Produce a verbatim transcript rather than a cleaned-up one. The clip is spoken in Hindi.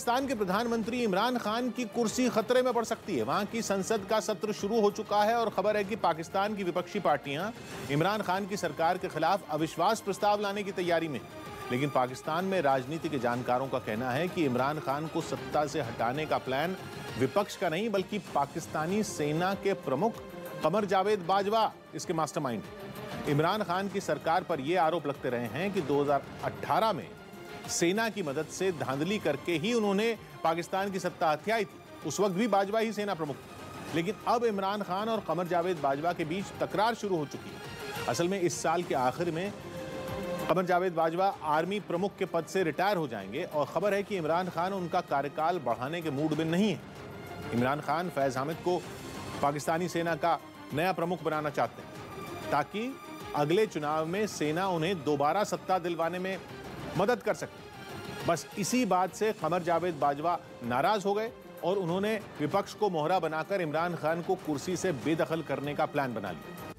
पाकिस्तान के प्रधानमंत्री इमरान खान की कुर्सी खतरे में पड़ सकती है। वहां की संसद का सत्र शुरू हो चुका है और खबर है कि पाकिस्तान की विपक्षी पार्टियां इमरान खान की सरकार के खिलाफ अविश्वास प्रस्ताव लाने की तैयारी में। लेकिन पाकिस्तान में राजनीति के जानकारों का कहना है कि इमरान खान को सत्ता से हटाने का प्लान विपक्ष का नहीं बल्कि पाकिस्तानी सेना के प्रमुख कमर जावेद बाजवा इसके मास्टरमाइंड। इमरान खान की सरकार पर यह आरोप लगते रहे हैं कि दो हज़ार अठारह में सेना की मदद से धांधली करके ही उन्होंने पाकिस्तान की सत्ता हथियाई थी। उस वक्त भी बाजवा ही सेना प्रमुख थे। लेकिन अब इमरान खान और कमर जावेद बाजवा के बीच तकरार शुरू हो चुकी है। असल में इस साल के आखिर में कमर जावेद बाजवा आर्मी प्रमुख के पद से रिटायर हो जाएंगे और खबर है कि इमरान खान उनका कार्यकाल बढ़ाने के मूड में नहीं है। इमरान खान फैज हामिद को पाकिस्तानी सेना का नया प्रमुख बनाना चाहते हैं ताकि अगले चुनाव में सेना उन्हें दोबारा सत्ता दिलवाने में मदद कर सके। बस इसी बात से कमर जावेद बाजवा नाराज हो गए और उन्होंने विपक्ष को मोहरा बनाकर इमरान खान को कुर्सी से बेदखल करने का प्लान बना लिया।